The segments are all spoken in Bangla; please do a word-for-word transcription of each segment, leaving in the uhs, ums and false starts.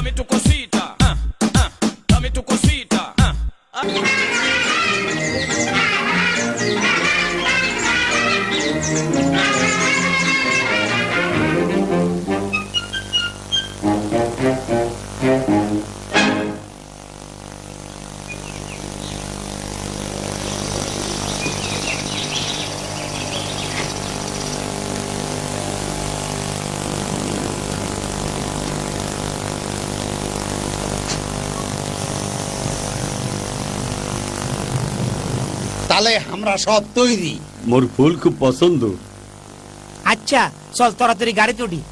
dame tu cosita, ah, ah, dame tu cosita, ah, ah. তাহলে আমরা সব তৈরি। মোর ফুল খুব পছন্দ। আচ্ছা চল তাড়াতাড়ি গাড়িতে উঠি।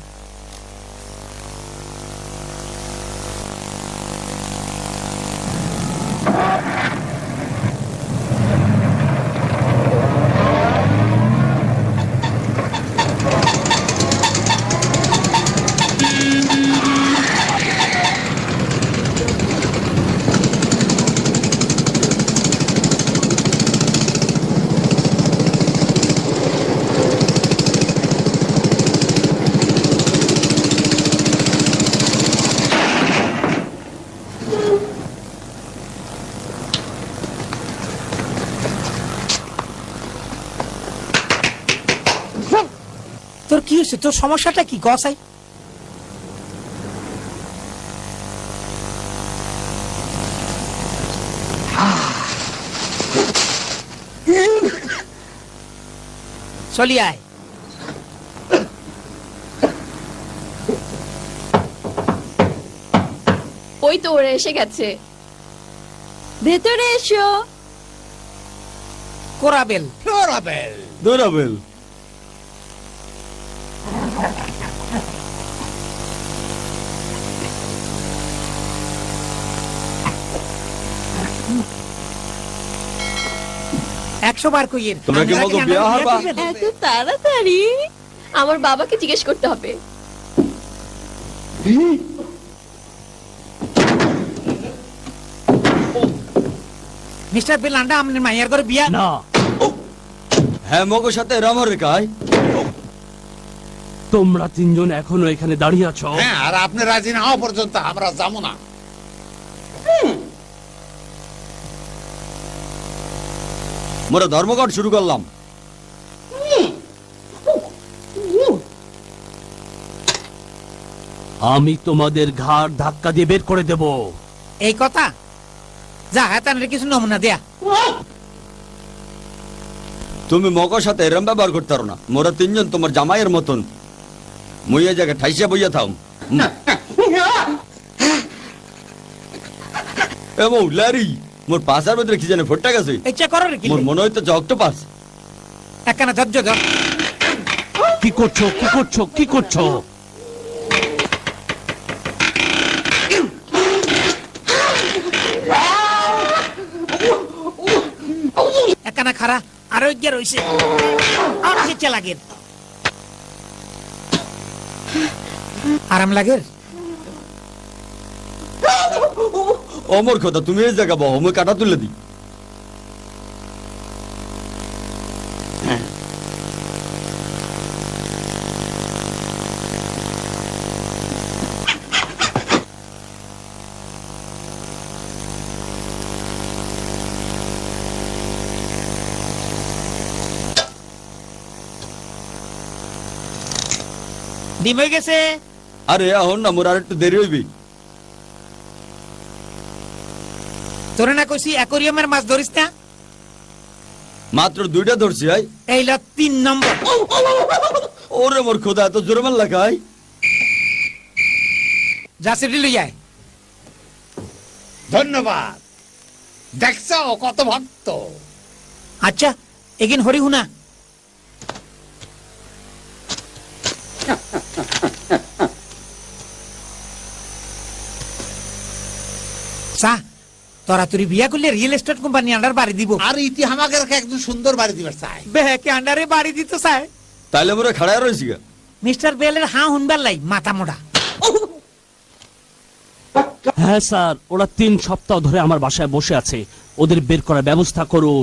তোর কি হয়েছে? তোর সমস্যাটা কি কসাই? চলি আয়। ওই তো ওরা এসে গেছে, ভেতরে এসো। কোরাবেল কোরাবেল দোরাবেল একশো বার কইয়ের। তোমরা কি বলতো বিয়া হবা? এত তাড়াতাড়ি? আমার বাবাকে জিজ্ঞেস করতে হবে। মিস্টার বেলান্ডা আমাদের মাইয়ার ঘরে বিয়া না। হ্যাঁ মগো সাথে রামরে কাই। তোমরা তিনজন এখনো এখানে দাঁড়িয়ে আছো? হ্যাঁ, আর আপনি রাজি না হওয়া পর্যন্ত আমরা যাবো না। মোরা ধর্মঘট শুরু করলাম। আমি তোমাদের ঘাড় ধাক্কা দিয়ে বের করে দেব। এই কথা যা হাতানের কিছু নমুনা দেয়া। তুমি মগর সাথে এরম ব্যবহার করতে পারো না। মোরা তিনজন তোমার জামাইয়ের মতন। মুই এই জায়গায় ঠাইসা বইয়া থাম। এমন লারি মোর পাশার মধ্যে কি জানে ফোটটা গেছে। ইচ্ছা করো রে কি? মোর মনে হইতো যে অক্টোপাস। একখানা ধৈর্য ধর। কি করছো কি করছো কি করছো? একখানা খারা আরোগ্য রইছে। আর ইচ্ছা লাগে, আরাম লাগে। অমর কথা তুমি এই জায়গা বহ, আমি কাটা তুলে দিই। ডিম হয়ে গেছে। আরে এখন না, মোর আর একটু দেরি হইবি। তোরে না কইছি অ্যাকোরিয়ামের মাছ ধরিস না? মাত্র দুইটা ধরছি। আই এই ল তিন নম্বর। ওরে মোর খোদা, এত জোরে মাল লাগাই। যা সেটি লই আয়। ধন্যবাদ। দেখছো কত ভক্ত। আচ্ছা এগিন হরি হুনা। সা তোরা তুই বিয়া করলে রিয়েল এস্টেট কোম্পানি আন্ডার বাড়ি দিব। আর ইতি আমাকে একদম সুন্দর বাড়ি দিবার চাই। বেহকে আন্ডারে বাড়ি দিতে চায়। তাইলে মোরে খাড়ায় রয়েছি গা। মিস্টার বেলের হাঁ হুনবার লাই মাথা মোটা। হ্যাঁ স্যার, ওরা তিন সপ্তাহ ধরে আমার বাসায় বসে আছে। ওদের বের করার ব্যবস্থা করুন।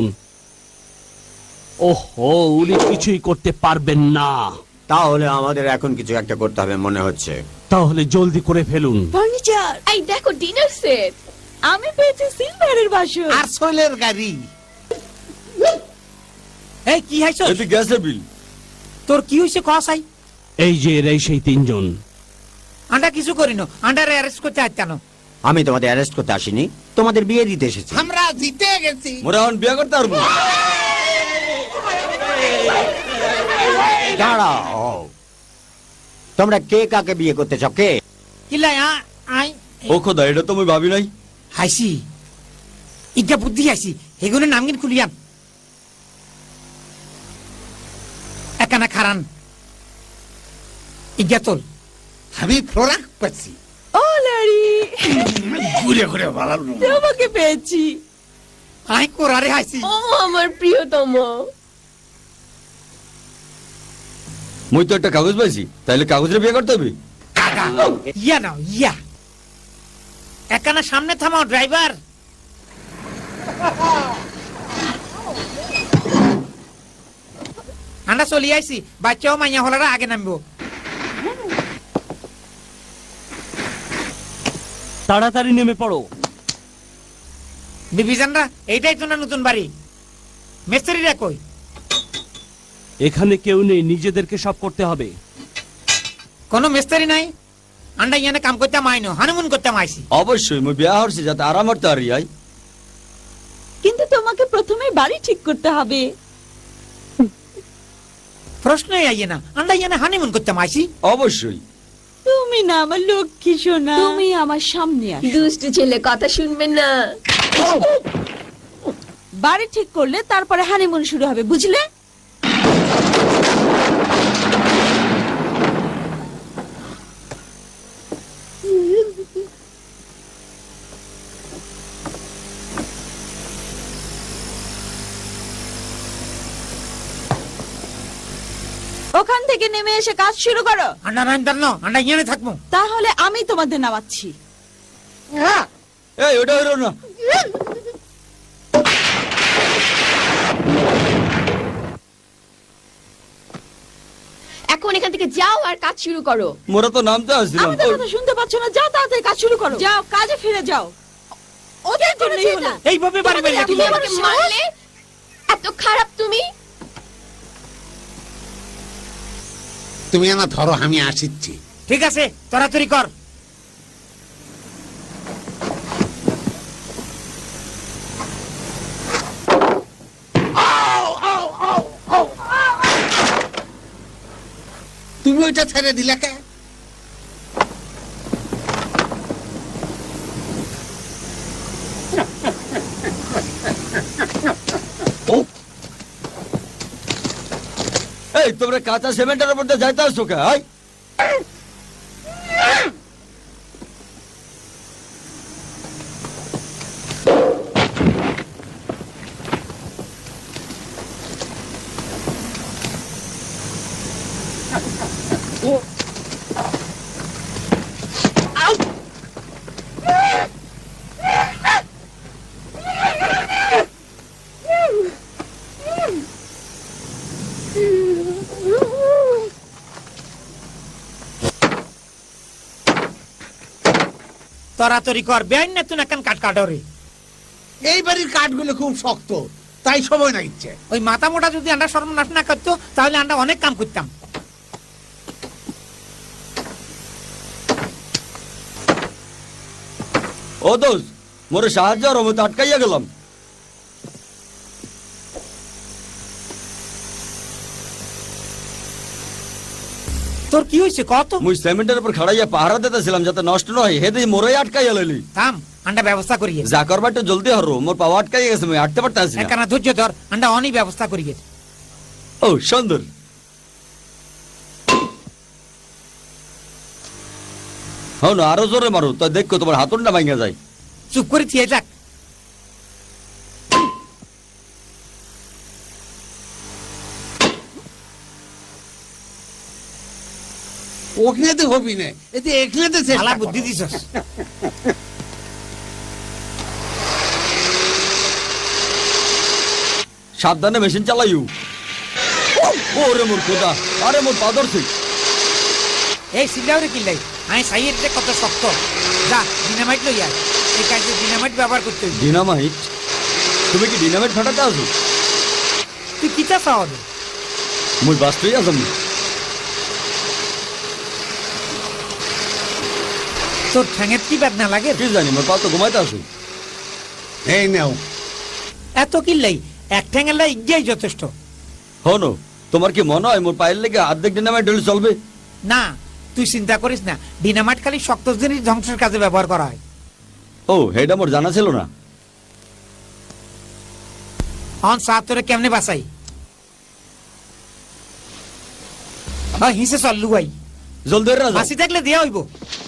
ওহো, উনি কিছুই করতে পারবেন না। তাহলে আমাদের এখন কিছু একটা করতে হবে মনে হচ্ছে। তাহলে জলদি করে ফেলুন। ফার্নিচার, এই দেখো ডিনার সেট, আমি পেয়েছি সিলভারের বাসন আর সোলের গাড়ি। এই কি হইছে এতে গ্যাসের বিল। তোর কি হইছে কসাই? এই যে এরাই সেই তিনজন। আন্ডা কিছু করিনো, আন্ডারে অ্যারেস্ট করতে আইতানো। আমি তোমাদের অ্যারেস্ট করতে আসিনি, তোমাদের বিয়ে দিতে এসেছি। আমরা জিতে গেছি। মোরা এখন বিয়ে করতে পারবো। দাঁড়াও, তোমরা কে কাকে বিয়ে করতে চাও? কে? কিলাই আই ও খোদা, এটা তো আমি ভাবি নাই। হাসি ইটা বুদ্ধি হাসি এগুলো নাম কিন খুলিয়াম একানা খারান ইজ্ঞা তোল। আমি ফ্লোরাক পাচ্ছি। ও লারি, ঘুরে ঘুরে ভালো। তোমাকে পেয়েছি। আই কোরারে হাসি। ও আমার প্রিয়তম। মুই তো একটা কাগজ পাইছি, তাইলে কাগজে বিয়ে করতে হবে। কাকা ইয়া নাও ইয়া একানা সামনে থামাও ড্রাইভার। আমরা চলি আইছি, বাচ্চাও মাইয়া হলারা আগে নামবো। তাড়াতাড়ি নেমে পড়ো। বিবিজানরা এইটাই তো না নতুন বাড়ি, মিস্ত্রিরা কই? এখানে কেউ নেই, নিজেদেরকে সব করতে হবে। কোনো মিস্ত্রি নাই? আন্ডা ইয়ানে কাম করতে মাইনো, হানিমুন করতে মাইছি। অবশ্যই মুই বিয়া হরছি যাতে আরাম করতে পারি। আই কিন্তু তোমাকে প্রথমে বাড়ি ঠিক করতে হবে। প্রশ্নই আইয়ে না, আন্ডা ইয়ানে হানিমুন করতে মাইছি। অবশ্যই। তুমি না আমার লক্ষ্মী সোনা, তুমি আমার সামনে আসো। দুষ্টু ছেলে কথা শুনবে না। বাড়ি ঠিক করলে তারপরে হানিমুন শুরু হবে, বুঝলে? ওখান থেকে নেমে এসে কাজ শুরু করো। আন্ডা নাইন দান্ন, আন্ডা ইয়ানে থাকবো। তাহলে আমি তোমাদের নামাচ্ছি। এই ওটা হইল না। এখন এখান থেকে যাও আর কাজ শুরু করো। মোরা তো নামতে আসছিলাম। আমাদের কথা শুনতে পাচ্ছ না? যাও তাড়াতাড়ি কাজ শুরু করো। যাও, কাজে ফিরে যাও। ওদের জন্যই হলো। এইভাবে বাড়ি বাড়ি তুমি আমাকে মারলে? এত খারাপ তুমি? তুমি আমার ধরো, আমি আসিচ্ছি। ঠিক আছে, তাড়াতাড়ি কর। তুমি ওইটা ছেড়ে দিলে কে? এই তোমরা কাঁচা সিমেন্টের উপর দিয়ে যাইতে আসছো কে? আই তাড়াতাড়ি কর, বেআইন না তুই এখন কাট কাটরে। এই বাড়ির কাঠগুলো খুব শক্ত, তাই সময় না ইচ্ছে। ওই মাথা মোটা যদি আন্ডা সর্বনাশ না করতো তাহলে আন্ডা অনেক কাম করতাম। ও দোষ, মোরে সাহায্য আর আমি তো আটকাইয়া গেলাম। তোর কি হয়েছে কত? মুই সিমেন্টের উপর খাড়াইয়া পাহারা দিতেছিলাম যাতে নষ্ট নয়, হেদে মোরে আটকাইয়া লইলি। থাম, আন্ডা ব্যবস্থা করিয়ে। যা করবা একটু জলদি হরো, মোর পাওয়া আটকাইয়া গেছে, মুই আটতে পারতাছি না। একানা ধৈর্য ধর, আন্ডা অনেক ব্যবস্থা করিয়ে। ও সুন্দর। হও না, আরো জোরে মারো, তো দেখো তোমার হাতুড়টা ভাঙা যায়। চুপ করে থিয়ে যাক। ওখানে তো হবি না, এতে এখানে তো শালা বুদ্ধি দিছস। সাবধানে মেশিন চালাইও। ওরে মোর খোদা, আরে মোর পা ধরছে। এই সিল্লাউরে কিল্লাই আমি সাইয়ের যে কত শক্ত। যা ডিনামাইট লই আয়, এই কাজে ডিনামাইট ব্যবহার করতে হইবে। ডিনামাইট? তুমি কি ডিনামাইট ফাটাতে আসো? তুই কি চা চাও? মুই বাস্তই আসাম। তোর ঠ্যাঙের কি বেদনা লাগে? কি জানি, মোর পা তো ঘুমাইতে আসো। এই নাও। এত কিল্লাই এক ঠ্যাঙের লাই গিয়াই যথেষ্ট। হনো, তোমার কি মনে হয় মোর পায়ের লেগে অর্ধেক ডিনামাইট হলে চলবে? না, তুই চিন্তা করিস না, ডিনামাইট খালি শক্ত জিনিস ধ্বংসের কাজে ব্যবহার করা হয়। ও, এটা মোর জানা ছিল না। অন সাত তোরে কেমনে বাঁচাই? হিসে চল লুয়াই, জলদি রাজা। ফাঁসি থাকলে দেয়া হইব।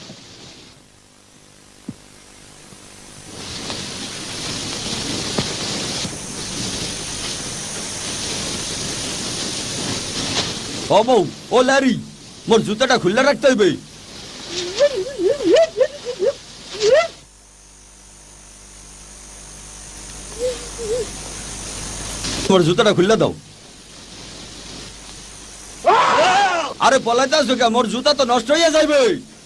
ও বউ, ও লারি, মোর জুতাটা খুলে রাখতে হইবে। মোর জুতাটা খুলে দাও। আরে পলাইতে আসো কে? মোর জুতা তো নষ্ট হইয়া যাইবে।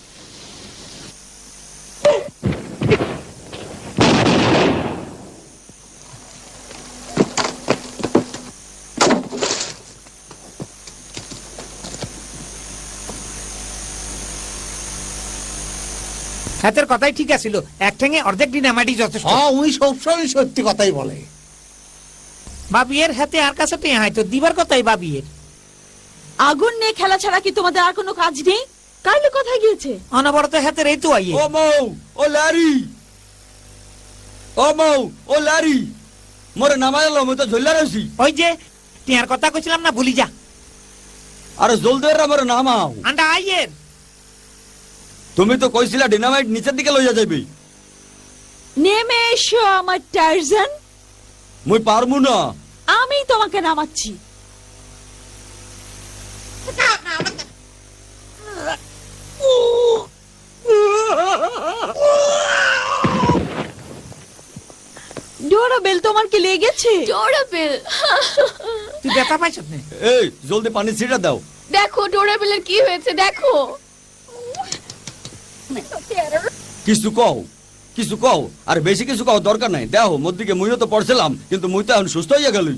হাতের কথাই ঠিক আছিল, এক ঠ্যাঙে অর্ধেক ডিনামাইটই যথেষ্ট। হ্যাঁ, উনি সবসময় সত্যি কথাই বলে। বাবিয়ের হাতে আর কাছে পেয়ে হয় তো দিবার কথাই বাবিয়ের। আগুন নিয়ে খেলা ছাড়া কি তোমাদের আর কোনো কাজ নেই? কাইলে কোথায় গিয়েছে? অনবরত হাতের এই তো আইয়ে। ও মৌ, ও লারি, ও মৌ, ও লারি, মোরে নামায় এলো, আমি তো ঝুল্লা রয়েছি। ওই যে টিয়ার কথা কইছিলাম না, ভুলি যা। আরে জলদি মোরে নামাও। আন্ডা আইয়ের। তুমি তো কইছিলা ডিনামাইট নিচের দিকে লইয়া যাইবে। নেমে এসো আমার টারজান। মুই পারমু না। আমি তোমাকে নামাচ্ছি। ডোরাবেল তোমার কি লেগেছে? ডোরাবেল, তুই ব্যথা পাইছ না? এই জলদি পানি ছিটা দাও। দেখো ডোরাবেলের কি হয়েছে দেখো। কিছু কও, কিছু কও। আর বেশি কিছু কও দরকার নাই। দেখো মোর দিকে মুইও তো পড়ছিলাম, কিন্তু মুই তো এখন সুস্থ হইয়া গেলই।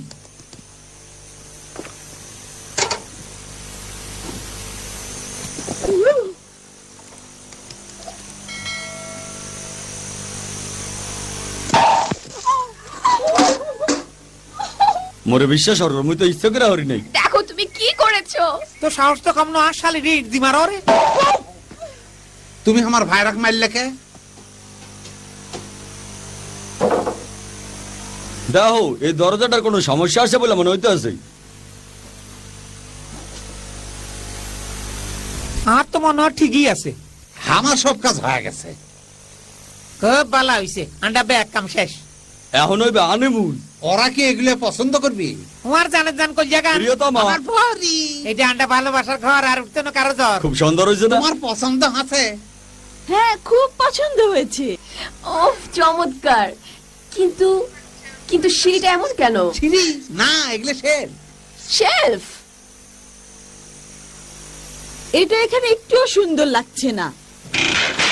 মোরে বিশ্বাস হর, মুই তো ইচ্ছা করে হরি নাই। দেখো তুমি কি করেছো। তো সাহস তো কম না, শালি রিট দি মারো রে। তুমি আমার ভাইরাক মারলে কে? দেখো এই দরজাটার কোনো সমস্যা আছে বলে মনে হইতে আছে। আর তো মনে হয় ঠিকই আছে। আমার সব কাজ হয়ে গেছে। খুব ভালো হইছে, আন্ডা ব্যাগ কাম শেষ। এখন হইবে আনিমুন। ওরা কি এগুলো পছন্দ করবি? তোমার জানে জান কই জায়গা? প্রিয়তমা, আমার ভারি। এটা আন্ডা ভালোবাসার ঘর, আর উঠতে না কারো জ্বর। খুব সুন্দর হইছে না? তোমার পছন্দ আছে? হ্যাঁ, খুব পছন্দ হয়েছে। ওফ চমৎকার, কিন্তু কিন্তু সেটা এমন কেন? সিঁড়ি না, এগুলো শেল। শেলফ? এটা এখানে একটুও সুন্দর লাগছে না।